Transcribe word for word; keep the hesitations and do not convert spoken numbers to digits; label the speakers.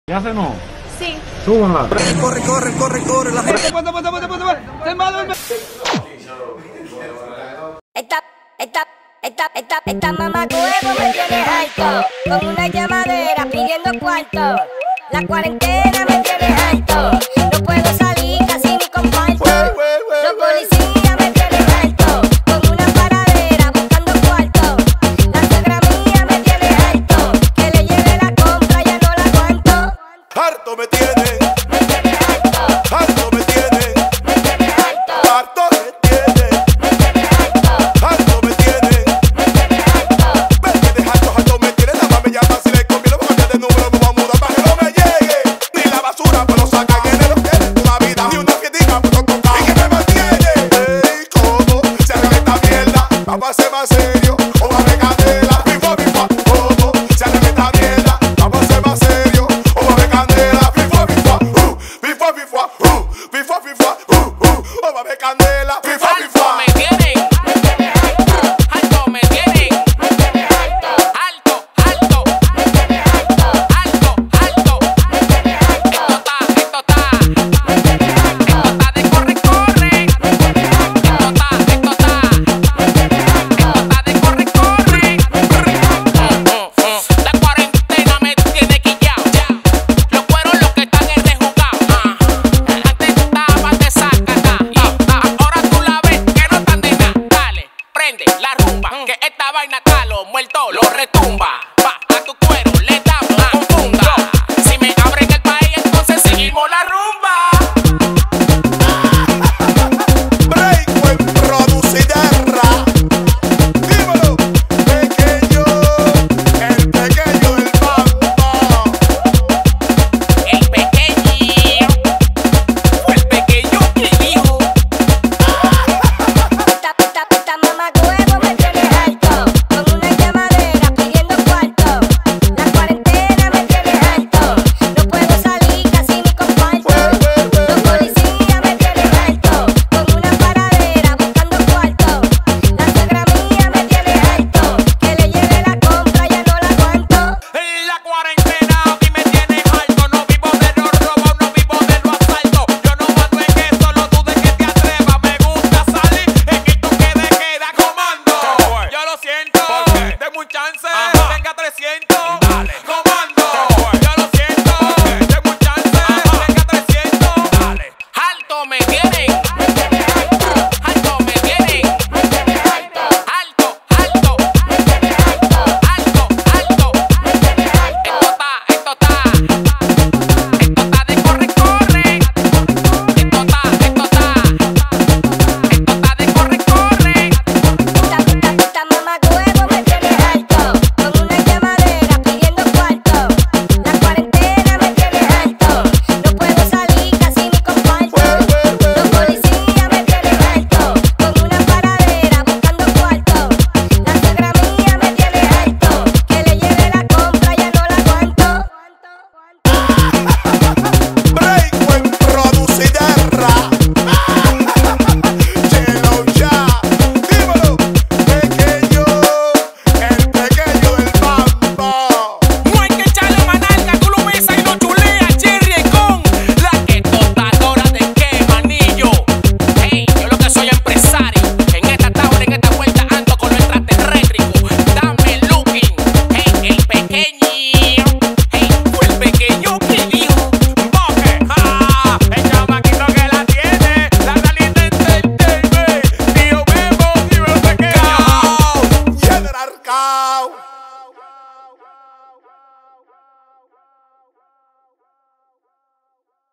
Speaker 1: ¿Ya se no?
Speaker 2: Sí.
Speaker 1: Súbanla.
Speaker 3: Corre, corre, corre, corre. La gente.
Speaker 4: ¡Ponte, ponte, ponte, ponte! ¡El malo, el malo!
Speaker 5: Esta, esta, esta, esta, esta mamacuevo me tiene alto, con una llamadera pidiendo cuarto. La cuarentena me tiene alto, no puedo salir casi ni con falto. Los policías me tienen alto, con una paradera buscando cuarto. La suegra mía me tiene alto, que le lleve la compra ya no la aguanto.
Speaker 3: Harto me tiene,
Speaker 5: Me tiene alto,
Speaker 3: harto